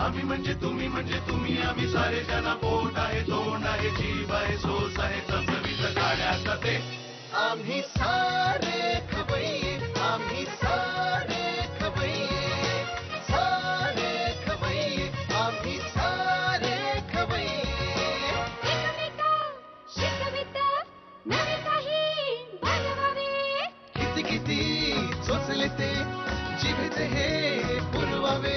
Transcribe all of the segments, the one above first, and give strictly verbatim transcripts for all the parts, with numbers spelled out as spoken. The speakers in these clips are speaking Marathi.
आम्ही म्हणजे तुम्ही म्हणजे तुम्ही आम्ही सारे जना पोट आहे तोंड आहे जीभ आहे सोस आहे चमचमीत गाड्याचा ते आम्ही सारे खवय्ये आम्ही सारे खवय्ये सारे खवय्ये आम्ही सारे खवय्ये एकमेका शिकवित नवे काही बनवावे किती किती चोचले ते जिभेचे हे पुरवावे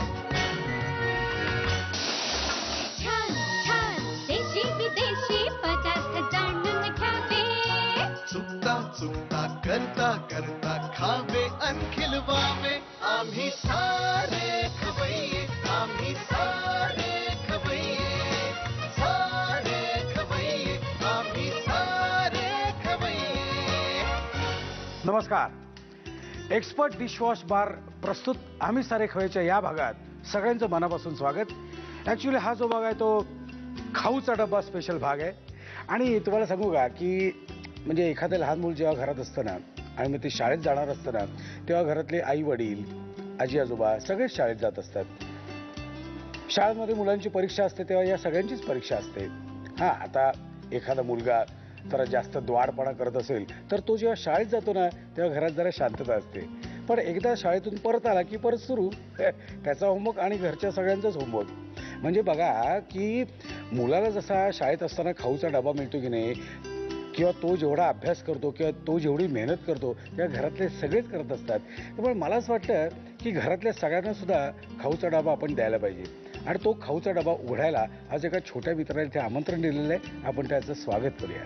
छान छान देशी विदेशी पदार्थ जाणून घ्यावे चुकता चुकता करता करता खावे अन खिलवावे आम्ही सारे खवय्ये आम्ही सारे खवय्ये सारे खवय्ये आम्ही सारे खवय्ये. नमस्कार. एक्सपर्ट डिशवॉश बार प्रस्तुत आम्ही सारे खवय्येच्या या भागात सगळ्यांचं मनापासून स्वागत. ॲक्च्युली हा जो भाग आहे तो खाऊचा डब्बा स्पेशल भाग आहे. आणि तुम्हाला सांगू का की म्हणजे एखादं लहान मूल जेव्हा घरात असतं ना आणि मग ते शाळेत जाणार असतं ना तेव्हा घरातले आई वडील आजी आजोबा सगळेच शाळेत जात असतात. शाळेमध्ये मुलांची परीक्षा असते तेव्हा या सगळ्यांचीच परीक्षा असते. हां, आता एखादा मुलगा जरा जास्त द्वाडपणा करत असेल तर तो जेव्हा शाळेत जातो ना तेव्हा घरात जरा शांतता असते. पण एकदा शाळेतून परत आला की परत सुरू त्याचा होमवर्क आणि घरच्या सगळ्यांचाच होमवर्क. म्हणजे बघा की मुलाला जसा शाळेत असताना खाऊचा डबा मिळतो की नाही किंवा तो जेवढा अभ्यास करतो किंवा तो जेवढी मेहनत करतो तेव्हा घरातले सगळेच करत असतात. त्यामुळे मला असं वाटतं की घरातल्या सगळ्यांना सुद्धा खाऊचा डबा आपण द्यायला पाहिजे. आणि तो खाऊचा डबा उघडायला आज एका छोट्या मित्राला इथे आमंत्रण दिलेलं आहे. आपण त्याचं स्वागत करूया.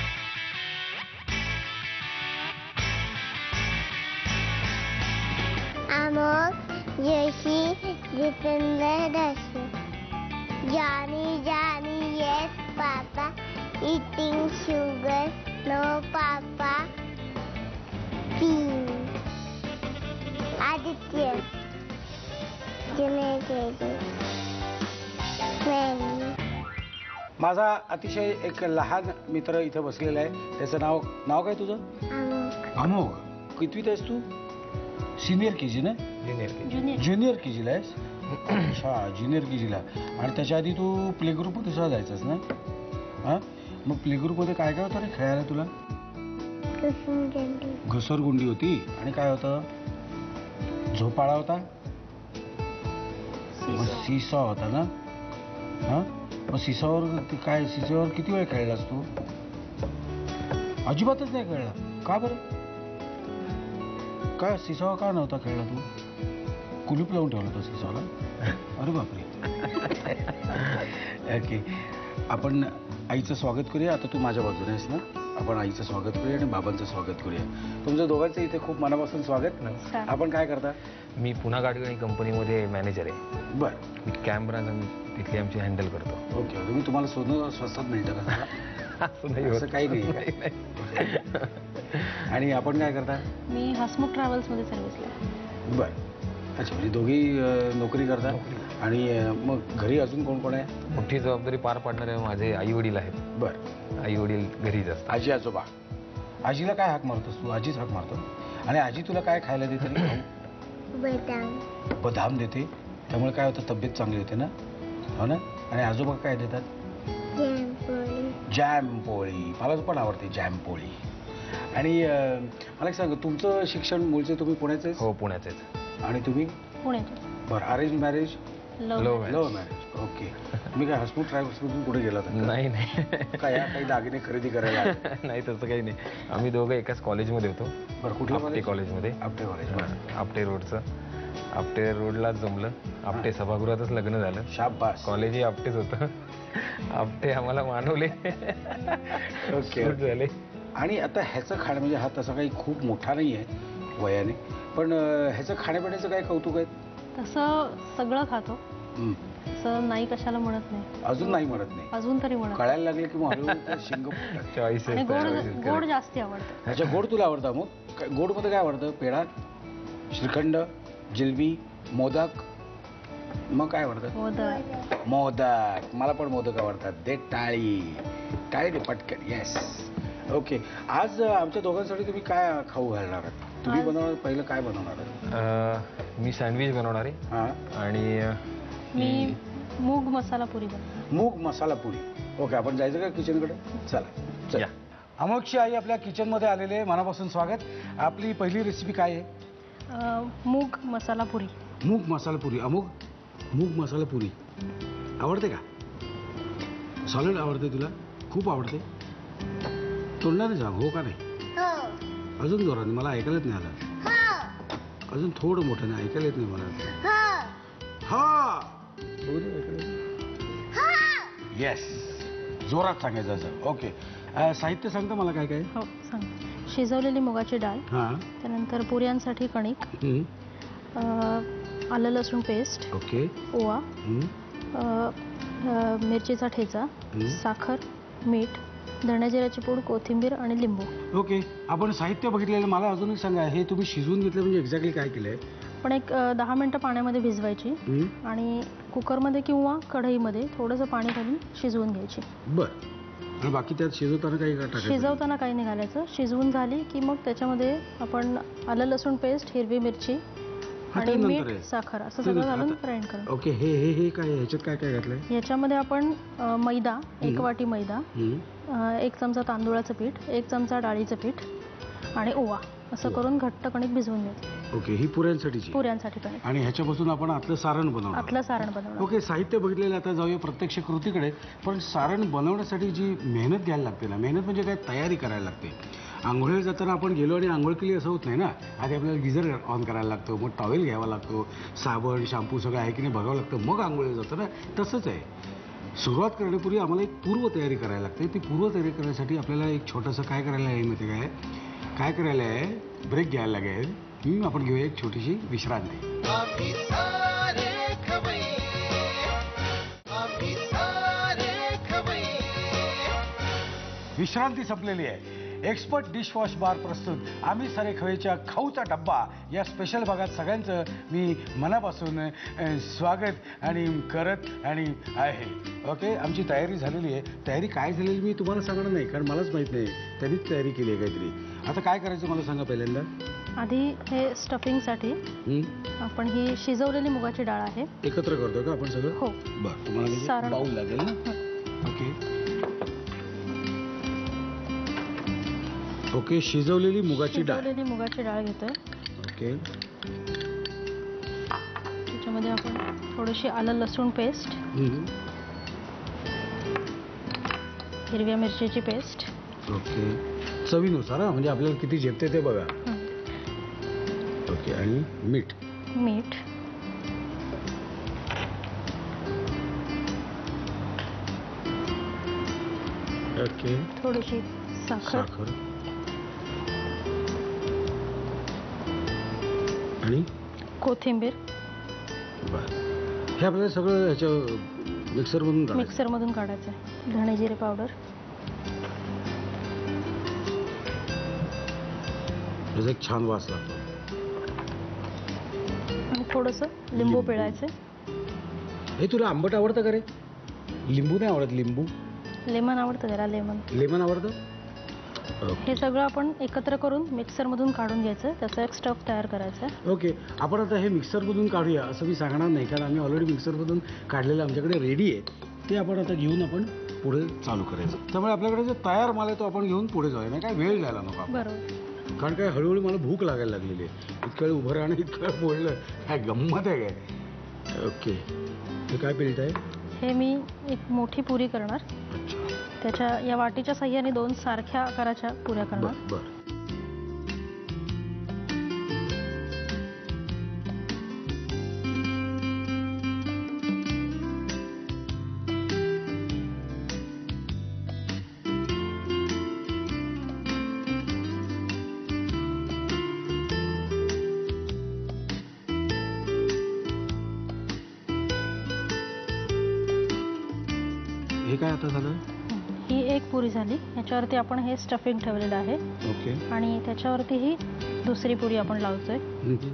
अमोक यशी जितेंद्र दशू Johnny, Johnny, yes, Papa. Eating sugar, no, Papa. Tea. Aditya. Junior K G. Mary. माझा अतिशय एक लहान मित्र इथे बसलेला आहे. त्याचं नाव नाव काय तुझं? अमोक. अमोघ. कितवीत आहेस तू? सिनियर के जी ना? ज्युनियर ज्युनियर ज्युनियर के जीला आहेस? अच्छा, ज्युनियर के जीला. आणि त्याच्या आधी तू प्ले ग्रुपमध्ये सुद्धा जायचास ना? हां, मग प्ले ग्रुपमध्ये काय काय होतं रे खेळायला तुला? घसरगुंडी. घसरगुंडी होती. आणि काय होतं? झोपाळा होता. सीसॉ होता ना? हां, मग सीसॉवर काय सीसॉवर किती वेळ खेळलास तू? अजिबातच नाही खेळला. का बरं? काय सीसॉवर का नव्हता खेळला तू? कुलूप लावून ठेवलं होतं सीसॉला? अरे बापरे. ओके, आपण आईचं स्वागत करूया. आता तू माझ्या बाजूने आहेस ना? आपण आईचं स्वागत करूया आणि बाबांचं स्वागत करूया. तुमच्या दोघांचं इथे खूप मनापासून स्वागत. नमस्कार. आपण काय करता? मी पुन्हा गाडगणी कंपनीमध्ये मॅनेजर आहे. बरं. मी कॅमेरा तिथली आमची हँडल करतो. ओके, तुम्ही तुम्हाला सोनं स्वस्तात मिळतं का सगळं? असं नाही होत. असं काही नाही. आणि आपण काय करता? मी हसमुख ट्रॅव्हल्समध्ये सर्व्हिसला. बरं. अच्छा, म्हणजे दोघी अं, नोकरी करता. आणि अं, मग घरी अजून कोण कोण आहे? मोठी जबाबदारी पार पाडणारे माझे आई वडील आहेत. बरं. आई वडील घरीच असतात. आजी आजोबा. आजीला काय हाक मारतोस तू? आजीच हाक मारतो. आणि आजी तुला काय खायला देते रे? बदाम. बदाम देते. त्यामुळे काय होतं? तब्येत चांगली होते ना? हो ना? आणि आजोबा काय देतात? जॅम पोळी. जॅम पोळी. मला पण आवडते जॅम पोळी. आणि अं, मला एक सांग, तुमचं शिक्षण मूळचे तुम्ही पुण्याचे? हो, पुण्याचेच. आणि तुम्ही? पुण्याचे. बरं. Arrange marriage? Love love marriage. Okay. तुम्ही काय हसमुख ट्रॅव्हल्समधून कुठे गेला होता? नाही नाही काय या काही दागिने खरेदी करायला? नाही, तसं काही नाही. आम्ही दोघं एकाच कॉलेजमध्ये होतो. बरं. कुठल्या आपटे कॉलेजमध्ये. आपटे कॉलेज. बरं. आपटे रोडचं. आपटे रोडलाच जमलं. आपटे सभागृहातच लग्न झालं. शाबास. कॉलेजही आपटेच होतं. आपटे आम्हाला मानवले. ओके झाले. आणि आता ह्याचं खाणं म्हणजे हा तसा काही खूप मोठा नाही आहे वयाने, पण अं, ह्याचं खाण्यापिण्याचं काय कौतुक आहे? तसं सगळं खातो. हं. तसं नाही कशाला म्हणत नाही. अजून नाही म्हणत नाही. अजून तरी म्हणत. कळायला लागले की मग हळूहळू ते शिंग फुटतात. चॉईस आणि गोड गोड जास्ती आवडतं. ह्याच्या गोड तुला आवडतं? मग काय- गोडमध्ये काय आवडतं? पेढा, श्रीखंड, जिलबी, मोदक. मग काय आवडतं? मोदक. मोदक. मला पण मोदक आवडतात. दे टाळी. टाळी दे पटकन. येस. ओके. आज अं, आमच्या दोघांसाठी तुम्ही काय खाऊ घालणार आहात? तुम्ही आज- बनवणार? पहिलं काय बनवणार आहात? मी सँडविच बनवणार आहे. हां. आणि मी मूग मसाला पुरी बनवते. मूग मसाला पुरी. ओके, आपण जायचं का किचनकडे? चला चला. अमोघची आई आपल्या किचनमध्ये आलेले, मनापासून स्वागत. आपली पहिली रेसिपी काय आहे? अ, मूग मसाला पुरी. मूग मसाला पुरी. अमोघ, मूग मसाला पुरी आवडते का? सॉलिड आवडते तुला? खूप आवडते? तोंडाने सांग हो का नाही? हो अजून जोराने, मला ऐकायला येत नाही आलं. हो अजून थोडं मोठं नाही, ऐकायला येत नाही मला. हो हा येस, जोरात सांगायचं असं. ओके, अं, साहित्य सांगता मला काय काय? हो सांग. शिजवलेली मुगाची डाळ, हां. त्यानंतर पुऱ्यांसाठी कणिक, हं. अ, आलं लसूण पेस्ट, ओके. ओवा, हं. अ, अ, मिरचीचा ठेचा, हं. साखर, मीठ, धण्याजिऱ्याची पूड, कोथिंबीर आणि लिंबू. ओके, आपण साहित्य बघितलेलं. मला अजूनही सांगा, हे तुम्ही शिजवून घेतलं म्हणजे एक्झॅक्टली काय केलंय? पण एक अ, दहा मिनटं पाण्यामध्ये भिजवायची हं. आणि कुकरमध्ये किंवा कढईमध्ये थोडंसं पाणी घालून शिजवून घ्यायची. बरं. आणि बाकी त्यात शिजवताना काही टाकायचं? शिजवताना काही नाही घालायचं. शिजवून झाली की मग त्याच्यामध्ये आपण आलं लसूण पेस्ट, हिरवी मिरची हा, आणि ते नंतर मीठ, आहे. साखर असं ते सगळं नंतर. घालून आता- ग्राइंड करून. ओके, हे हे हे काय आहे? ह्याच्यात काय काय घातलंय? याच्यामध्ये आपण अ, मैदा, एक हं. वाटी मैदा, हं. अ, एक चमचा तांदूळाचं पीठ, एक चमचा डाळीचं पीठ आणि ओवा असं ओवा. करून घट्ट कणिक भिजवून घ्यायचं. ओके, ही पुऱ्यांसाठीची. पुऱ्यांसाठी कणिक. आणि ह्याच्यापासून आपण आतलं सारण बनवणार. आतलं सारण बनवणार. ओके, साहित्य बघितलेलं. आता जाऊया प्रत्यक्ष कृतीकडे. पण सारण बनवण्यासाठी जी मेहनत घ्यायला लागते ना, मेहनत म्हणजे काय, तयारी करायला लागते. आंघोळीला जाताना आपण गेलो आणि आंघोळ केली असं होत नाही ना. आधी आपल्याला गिझर ऑन करायला लागतो, मग टॉवेल घ्यावा लागतो, साबण शॅम्पू सगळं आहे की नाही बघावं लागतं, मग आंघोळीला जातं ना. तसंच आहे, सुरुवात करण्यापूर्वी आम्हाला एक पूर्व तयारी करायला लागते. ती पूर्व तयारी करण्यासाठी आपल्याला एक छोटंसं काय करायला आहे माहिती काय काय करायला आहे? ब्रेक घ्यायला लागेल. हं, आपण घेऊया एक छोटीशी विश्रांती. आम्ही सारे खवय्ये, आम्ही सारे खवय्ये. विश्रांती संपलेली आहे. एक्सपर्ट डिशवॉश बार प्रस्तुत आम्ही सारे खवेच्या खाऊचा डब्बा या स्पेशल भागात सगळ्यांचं मी मनापासून अ, स्वागत आणि करत आणि आहे. ओके, आमची तयारी झालेली आहे. तयारी काय झालेली मी तुम्हाला सांगणार नाही, कारण मलाच माहीत नाही. त्यांनीच तयारी केली आहे काहीतरी. आता काय करायचं मला सांगा पहिल्यांदा. आधी हे स्टफिंगसाठी हं? आपण ही शिजवलेली मुगाची डाळ आहे. एकत्र करतो का आपण सगळं? हो. बरं, तुम्हाला सारण. बाऊल लागेल ना. ओके ओके, शिजवलेली मुगाची डाळ. शिजवलेली मुगाची डाळ घेतोय. ओके. त्याच्यामध्ये आपण थोडीशी आलं लसूण पेस्ट, हं. हिरव्या मिरचीची पेस्ट, ओके, चवीनुसार हा, म्हणजे आपल्याला किती झेपते ते बघा. हं, ओके, आणि मीठ. मीठ, ओके, थोडीशी साखर साखर आणि कोथिंबीर. बरं, हे आपल्याला सगळं ह्याच्या मिक्सरमधून काढायचं. मिक्सरमधून काढायचं आहे. धणे जिरे पावडर, त्याचा एक छान वास लागतो. आणि थोडंसं लिंबू पिळायचं. हे तुला आंबट आवडतं का रे? लिंबू नाही आवडत? लिंबू, लेमन आवडतं त्याला, लेमन. लेमन आवडतं. ओके. हे सगळं आपण एकत्र करून मिक्सरमधून काढून घ्यायचं. त्याचा एक स्टफ तयार करायचा आहे. ओके, आपण आता हे मिक्सरमधून काढूया असं मी सांगणार नाही, कारण आम्ही ऑलरेडी मिक्सरमधून काढलेलं आमच्याकडे रेडी आहे. ते आपण आता घेऊन आपण पुढे चालू करायचं. त्यामुळे आपल्याकडे जो तयार माल आहे तो आपण घेऊन पुढे जाऊया, नाही काय वेळ जायला नको आपण. बरोबर. कारण काय, हळूहळू मला भूक लागायला लागलेली आहे. इतक्या वेळ उभं राहणं, इतक्या वेळ बोललं, काय गंमत आहे काय? ओके, हे काय पीठ आहे? हे मी एक मोठी पुरी करणार. अच्छा, त्याच्या या वाटीच्या साह्याने दोन सारख्या आकाराच्या पुऱ्या करणार. बरं बरं. हे काय आता झालं? ही एक पुरी झाली. ह्याच्यावरती आपण हे स्टफिंग ठेवलेलं आहे ओके. आणि त्याच्यावरती ही दुसरी पुरी आपण लावतोय. हम्म.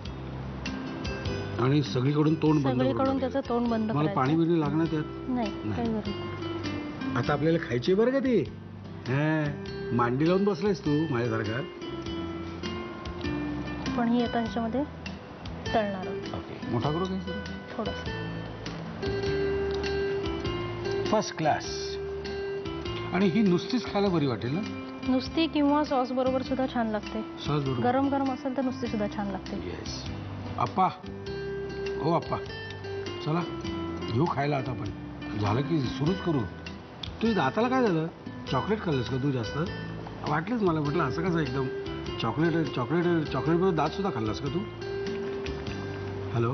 आणि सगळीकडून तोंड बंद सगळीकडून करून त्याचं तोंड बंद मला पाणी करायचं. बिणी लागणार त्यात? नाही, नाही. काही गरज नाही. आता आपल्याला खायची बरं का ती. हा, मांडी लावून बसलायस तू माझ्यासारखा. पण ही आता ह्याच्यामध्ये तळणार आहोत. ओके, मोठा करू काय? थोडंसं फर्स्ट क्लास. आणि ही नुसतीच खायला बरी वाटेल ना? नुसती किंवा सॉस बरोबर सुद्धा छान लागते. सॉस बरोबर गरम गरम असेल तर नुसती सुद्धा छान लागते. येस. अप्पा, हो अप्पा, चला घेऊ खायला आता आपण. झालं की सुरूच करू. तुझ्या दाताला काय झालं? चॉकलेट खाल्लंस का तू जास्त? वाटलंच मला, म्हटलं असं कसं एकदम चॉकलेट चॉकलेट चॉकलेटबरोबर दात सुद्धा खाल्लास का तू? हॅलो.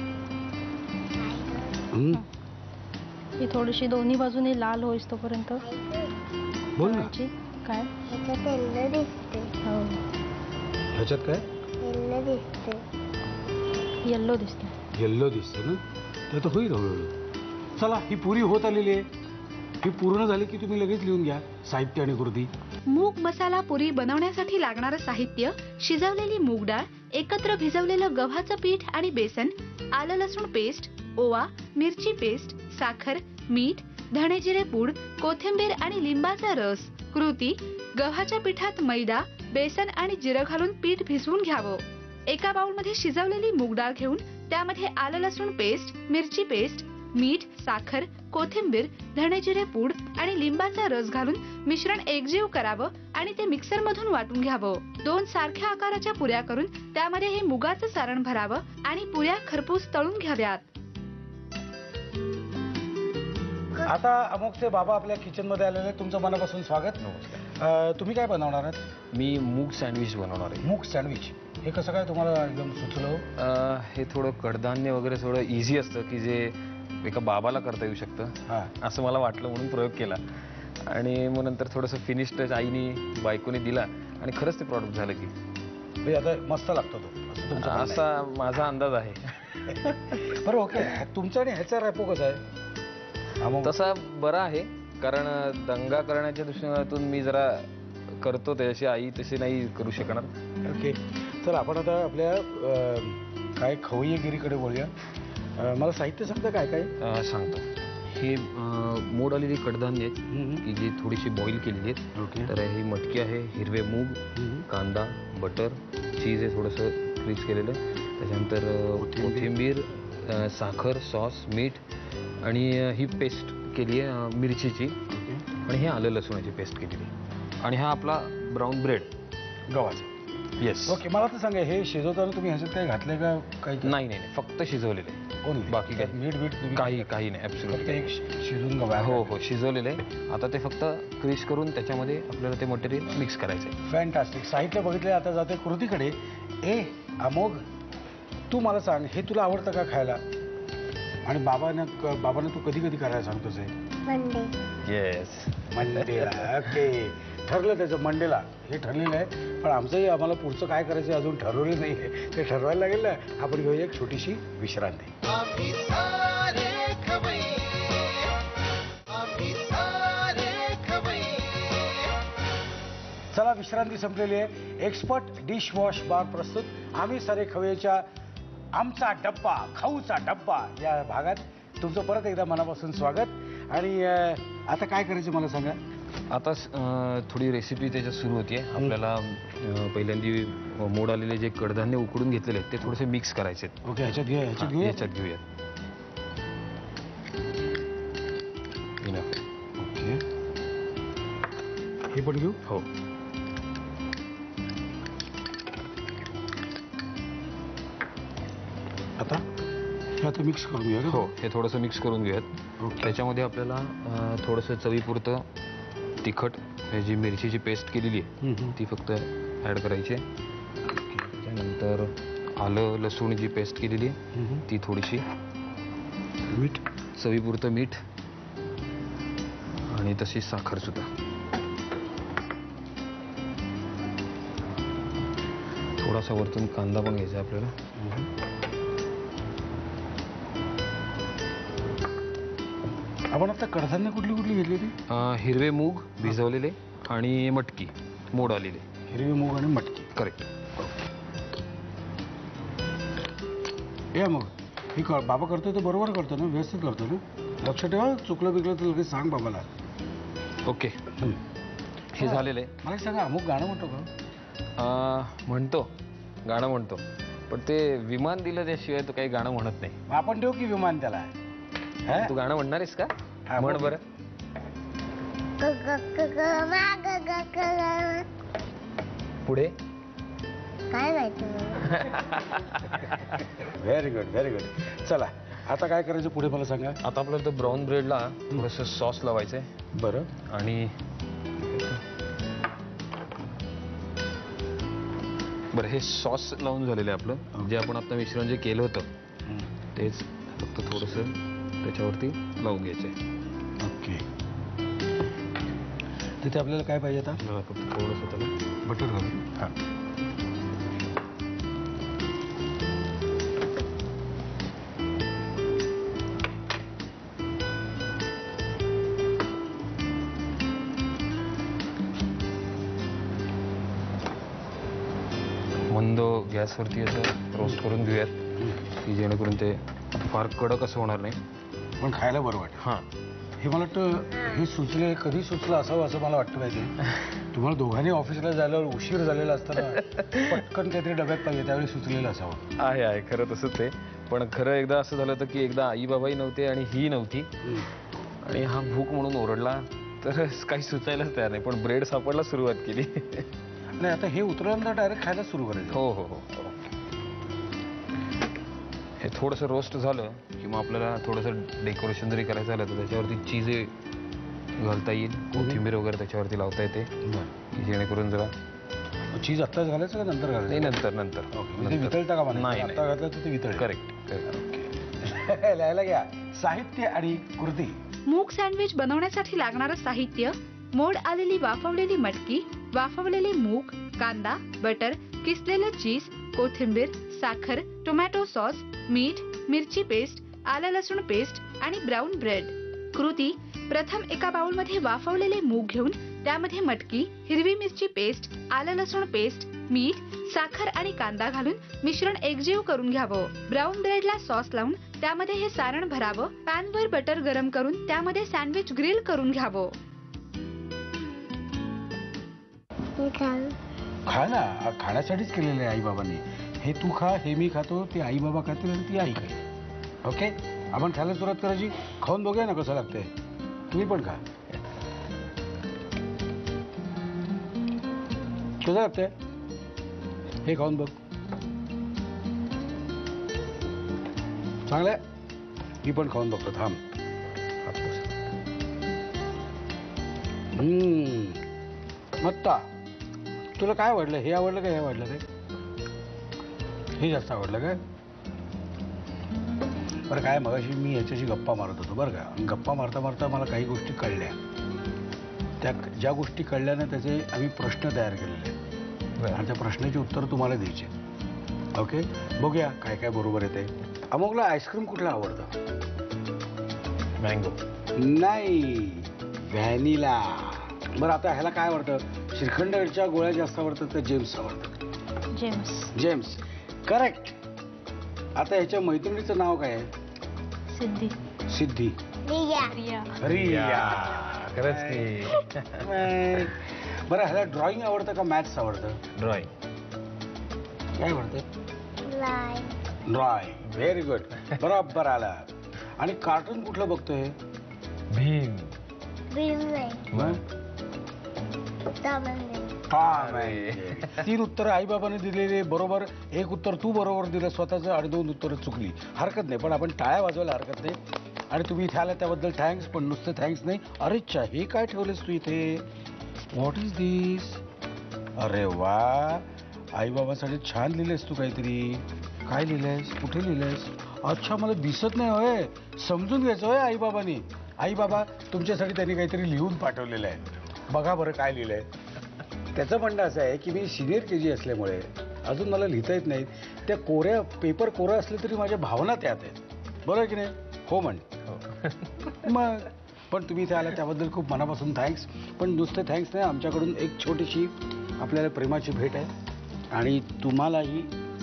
हं, ही थोडीशी दोन्ही बाजूने लाल होईस तोपर्यंत बोल ना. करायची. काय ह्याच्यात येल्लो दिसते. हो ह्याच्यात काय येल्लो दिसते. येल्लो दिसते. येल्लो दिसते ना? ते तर होईल हळूहळू. चला ही पुरी होत आलेली आहे. ही पूर्ण झाली की तुम्ही लगेच लिहून घ्या साहित्य आणि कृती. मूग मसाला पुरी बनवण्यासाठी लागणारं साहित्य: शिजवलेली मूग डाळ, एकत्र भिजवलेलं गव्हाचं पीठ आणि बेसन, आलं लसूण पेस्ट, ओवा, मिरची पेस्ट, साखर, मीठ, धणे जिरे पूड, कोथिंबीर आणि लिंबाचा रस. कृती: गव्हाच्या पिठात मैदा, बेसन आणि जिरं घालून पीठ भिजवून घ्यावं. एका बाउलमध्ये शिजवलेली मूग डाळ घेऊन त्यामध्ये आलं लसूण पेस्ट, मिरची पेस्ट, मीठ, साखर, कोथिंबीर, धणे जिरे पूड आणि लिंबाचा रस घालून मिश्रण एकजीव करावं आणि ते मिक्सर मधून वाटून घ्यावं. दोन सारख्या आकाराच्या पुऱ्या करून त्यामध्ये हे मुगाचं सारण भरावं आणि पुऱ्या खरपूस तळून घ्याव्यात. आता अमोकचे बाबा आपल्या किचन मध्ये आलेले आहेत. तुमचं मनापासून स्वागत. अं, तुम्ही काय बनवणार आहात? मी मूग सँडविच बनवणार आहे. मूग सँडविच. हे कसं काय तुम्हाला एकदम सुचलं? अं, हे थोडं कडधान्य वगैरे थोडं इझी असतं की जे एका बाबाला करता येऊ शकतं, हां. असं मला वाटलं म्हणून प्रयोग केला. आणि मग नंतर थोडंसं फिनिश टच आईनी बायकोने दिला आणि खरंच ते प्रॉडक्ट झालं की म्हणजे आता मस्त लागतो तो, असं तुमचं म्हणणं आहे. असा माझा अंदाज आहे. बरं ओके. तुमचा आणि ह्याचा रॅपो कसा आहे? अमोक तसा बरा आहे, कारण दंगा करण्याच्या दृष्टिकोनातून मी जरा करतो त्याची, आई तशी नाही करू शकणार. ओके. चला आपण आता आपल्या अं, काय खवय्यगिरीकडे बोलूया. अं, मला साहित्य सांगता काय काय? अं, सांगतो. हे अं, मोड आलेली कडधान्य आहेत हम्म. की जी थोडीशी बॉईल केलेली आहेत. ओके. तर ही मटकी आहे, हिरवे मूग, हम्म. कांदा, बटर, चीज आहे थोडंसं क्रीज केलेलं, त्याच्यानंतर अं, कोथिंबीर. कोथिंबीर, अं, साखर, सॉस, मीठ आणि अं, ही पेस्ट केली आहे अं, मिरचीची, ओके. आणि हे आलं लसूणाची पेस्ट केलेली, आणि हा आपला ब्राऊन ब्रेड. गव्हाचं. येस. ओके. मला तर सांगा, हे शिजवताना तुम्ही ह्याच्यात काही घातले का? काही नाही नाही नाही, फक्त शिजवलेले आहे. Only? बाकी काय? मीठ बीठ तुम्ही- काही काही नाही, फक्त ॲब्सोल्युटली. एक शि- शिजून गव्हा. हो हो, शिजवलेलं आहे. आता ते फक्त क्रीज करून त्याच्यामध्ये आपल्याला ते मटेरियल मिक्स करायचं आहे. फॅन्टास्टिक. साहित्य बघितले. आता जाते कृतीकडे. ए अमोघ, तू मला सांग, हे तुला आवडतं का खायला? आणि बाबांना बाबांना तू कधी कधी करायला सांगतोस हे? मंडे. येस. मंडेला. ओके. ठरलं त्याचं मंडेला. हे ठरलेलं आहे. पण आमचंही आम्हाला पुढचं काय करायचं आहे अजून ठरवलं नाही आहे. ते ठरवायला लागेल ना. आपण घेऊया एक छोटीशी विश्रांती. आम्ही सारे खवय्ये, आम्ही सारे खवय्ये. चला, विश्रांती संपलेली आहे. एक्सपर्ट डिश वॉश बार प्रस्तुत आम्ही सारे खवय्येच्या आमचा डब्बा, खाऊचा डब्बा या भागात तुमचं परत एकदा मनापासून स्वागत. आणि अं, आता काय करायचं मला सांगा. आता अं, थोडी रेसिपी त्याच्यात सुरू होतीये. आपल्याला अं, पहिल्यांदी मोड आलेले जे कडधान्य उकडून घेतलेले आहेत ते थोडेसे मिक्स करायचे आहेत. ओके. ह्याच्यात घे ह्याच्यात हां, घे याच्यात घेऊया. Enough. ओके. हे पण घेऊ. हो. आता हे आता मिक्स करून घेऊया का? हो, हे थोडंसं मिक्स करून घेऊयात. ओके. त्याच्यामध्ये आपल्याला अं, थोडंसं चवीपुरतं तिखट, हे जी मिरचीची पेस्ट केलेली आहे हम्म, हम्म. ती फक्त ॲड करायची आहे. त्याच्यानंतर आलं लसूण जी पेस्ट केलेली आहे हम्म. ती थोडीशी, मीठ. चवीपुरतं मीठ, आणि तशी साखर सुद्धा. थोडासा वरतून कांदा पण घ्यायचा आहे आपल्याला. हम्म. आपण आता कडधान्य कुठली कुठली घेतली होती? अं, हिरवे मूग भिजवलेले आणि मटकी मोड आलेले. हिरवी मूग आणि मटकी. करेक्ट. ए मग ही कर, बाबा करतोय तो बरोबर करतो ना, व्यवस्थित करतो ना? लक्ष ठेवा, चुकलं बिकलं तर लगेच सांग बाबाला. ओके. हम्म. हे झालेलं आहे. मला एक सांगा, अमुक गाणं म्हणतो का? अं, म्हणतो, गाणं म्हणतो, पण ते विमान दिलं त्याशिवाय तो काही गाणं म्हणत नाही. मग आपण ठेवू की विमान त्याला? हा? तू गाणं म्हणणार आहेस का? हा, म्हण बोल. बरं. ग ग ग ग मा ग ग ग ग. पुढे. काय माहिती मला. Very good very good. चला आता काय करायचं पुढे मला सांगा. आता आपल्याला तो ब्राऊन ब्रेडला थोडंसं सॉस लावायचंय बरं. आणि बरं हे सॉस लावून झालेलं आहे आपलं. जे आपण आता मिश्रण जे केलं होतं तेच फक्त थोडंसं त्याच्यावरती लावून घ्यायचंय. ओके. तिथे आपल्याला काय पाहिजे आता. मला फक्त थोडंसं त्याला बटर घालू. हां. मंद गॅसवरती असं रोस्ट करून घेऊयात की जेणेकरून ते फार कडक असं होणार नाही. पण खायला बरं वाटेल. हां हे मला वाटतं हे सुचले कधी सुचलं असावं असं मला वाटतं माहिती. तुम्हाला दोघांनी ऑफिसला जायला उशीर झालेला असताना पटकन काहीतरी डब्यात पाहिजे त्यावेळी सुचलेलं असावं. आहे आहे खरं तसंच आहे. पण खरं एकदा असं झालं होतं की एकदा आई बाबाही नव्हते आणि ही नव्हती आणि हा भूक म्हणून ओरडला तर काही सुचायलाच तयार नाही. पण ब्रेड सापडला सुरुवात केली. नाही आता हे उतरल्यानंतर डायरेक्ट खायला सुरू करायचं. हो हो हो. हे थोडंसं रोस्ट झालं की मग आपल्याला थोडंसं डेकोरेशन जरी करायचं झालं तर त्याच्यावरती चीज घालता येईल. कोथिंबीर वगैरे त्याच्यावरती लावता येते की जेणेकरून जरा. चीज आत्ताच घालायचं का नंतर नाही घालायचं. नंतर नंतर ते वितळता का मला. नाही, आत्ता घातलं तर ते वितळ. Correct correct. लिहायला घ्या साहित्य आणि कृती. मूग सँडविच बनवण्यासाठी लागणारं साहित्य: मोड आलेली वाफवलेली मटकी, वाफवलेले मूग, कांदा, बटर, किसलेलं चीज, कोथिंबीर, साखर, टोमॅटो सॉस, मीठ, मिरची पेस्ट, आलं लसूण पेस्ट आणि ब्राऊन ब्रेड. कृती: प्रथम एका बाउलमध्ये वाफवलेले मूग घेऊन त्यामध्ये मटकी, हिरवी मिरची पेस्ट, आलं लसूण पेस्ट, मीठ, साखर आणि कांदा घालून मिश्रण एकजीव करून घ्यावं. ब्राऊन ब्रेडला सॉस लावून त्यामध्ये हे सारण भरावं. पॅनवर बटर गरम करून त्यामध्ये सँडविच ग्रिल करून घ्यावं. मी खाऊ. खा ना खाण्यासाठीच केलेलं आहे आई बाबांनी. हे तू खा हे मी खातो ते आई बाबा खातील आणि ती आई खाईल. ओके आपण खायला सुरुवात करायची. खाऊन बघूया ना कसं लागतंय. तुम्ही पण खा. कसं लागतंय हे खाऊन बघ. चांगलंय. मी पण खाऊन बघतो थांब. हम्म मत्ता तुला काय आवडलं. हे आवडलं का हे आवडलं रे. हे जास्त आवडलं काय. बरं काय मगाशी मी ह्याच्याशी गप्पा मारत होतो बरं का. गप्पा मारता मारता मला काही गोष्टी कळल्या. त्या ज्या गोष्टी कळल्या ना त्याचे आम्ही प्रश्न तयार केलेले आहेत आणि त्या प्रश्नाची उत्तर तुम्हाला द्यायचे. ओके बघूया काय काय बरोबर येते. अमोगला आईस्क्रीम कुठला आवडतं. मँगो. नाही व्हॅनिला. बरं आता ह्याला काय आवडतं. श्रीखंडच्या गोळ्या जास्त आवडतात तर जेम्स आवडतं. जेम्स. Gems correct. आता ह्याच्या मैत्रिणीचं नाव काय आहे. सिद्धी. सिद्धी. रिया. रिया. रिया. खरंच की. बरं ह्याला ड्रॉइंग आवडतं का मॅथ्स आवडतं. ड्रॉइंग. काय आवडतं. लाय. ड्रॉइंग. Very good. बरोबर आला. आणि कार्टून कुठलं बघतोय. भीम. भीम नाही. मग? Tom and Jerry. Tom and Jerry. तीन उत्तर आई बाबाने दिलेले बरोबर. एक उत्तर तू बरोबर दिलं स्वतःचं आणि दोन उत्तरं चुकली. हरकत नाही पण आपण टाळ्या वाजवायला हरकत नाही. आणि तुम्ही इथे आला त्याबद्दल थँक्स. पण नुसतं थँक्स नाही. अरे चा हे काय ठेवलेस तू इथे. What is this. अरे वा आई बाबांसाठी छान लिहिलंयस तू काहीतरी. काय लिहिलंयस कुठे लिहिलंयस. अच्छा मला दिसत नाही होय. समजून घ्यायचं होय आई बाबांनी. आई बाबा तुमच्यासाठी त्यांनी काहीतरी लिहून पाठवलेलं आहे. बघा बरं काय लिहिलंय. त्याचं म्हणणं असं आहे की मी सिनियर के जी असल्यामुळे अजून मला लिहिता येत नाही. त्या कोऱ्या पेपर कोरा असले तरी माझ्या भावना त्यात आहेत. बरोबर की नाही. हो म्हण. मग पण तुम्ही इथे आला त्याबद्दल खूप मनापासून थँक्स. पण नुसतं थँक्स नाही आमच्याकडून एक छोटीशी आपल्याला प्रेमाची भेट आहे आणि तुम्हालाही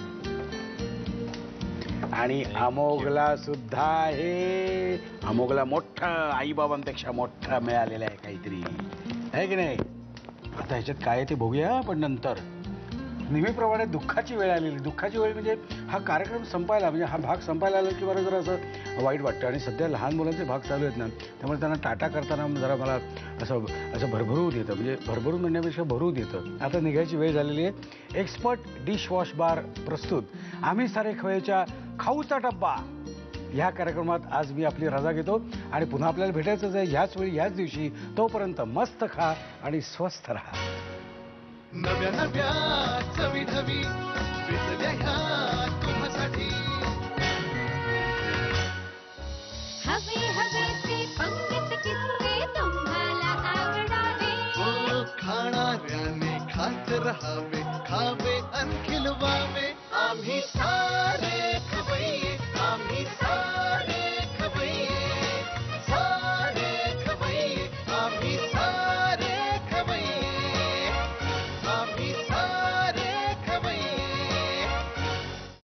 आणि अमोघला सुद्धा आहे. अमोघला मोठं आईबाबांपेक्षा मोठं मिळालेलं आहे काहीतरी आहे की नाही. आता ह्याच्यात काय आहे ते बघूया पण नंतर. नेहमीप्रमाणे दुःखाची वेळ आलेली. दुःखाची वेळ म्हणजे हा कार्यक्रम संपायला, म्हणजे हा भाग संपायला आला की बरं जरा असं वाईट वाटतं. आणि सध्या लहान मुलांचे भाग चालू आहेत ना, त्यामुळे त्यांना टाटा करताना जरा मला असं असं भरभरून येतं. म्हणजे भरभरून म्हणण्यापेक्षा भरून येतं. आता निघायची वेळ झालेली आहे. एक्सपर्ट डिशवॉश बार प्रस्तुत आम्ही सारे खवय्येच्या खाऊचा डब्बा ह्या कार्यक्रमात आज मी आपली रजा घेतो आणि पुन्हा आपल्याला भेटायचंच आहे ह्याच वेळी ह्याच दिवशी. तोपर्यंत मस्त खा आणि स्वस्थ राहा. नव्या नव्या चवी ढवी विसल्या ह्या तुम्हासाठी. हवे हवे ते पंगत किस्से तुम्हाला आवडावे. हो, खाणाऱ्याने खात रहावे, खावे अन खिलवावे. आम्ही सा